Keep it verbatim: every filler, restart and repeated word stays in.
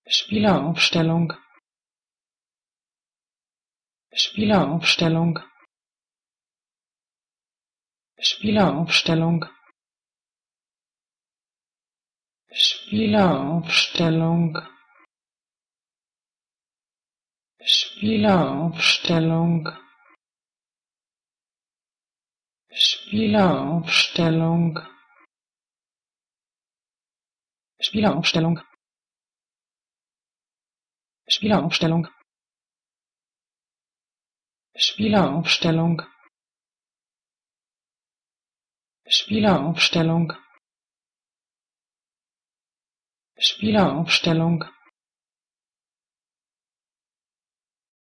Spieleraufstellung Spieleraufstellung Spieleraufstellung Spieleraufstellung Spieleraufstellung Spieleraufstellung Spieleraufstellung Spieleraufstellung Spieleraufstellung Spieleraufstellung Spieleraufstellung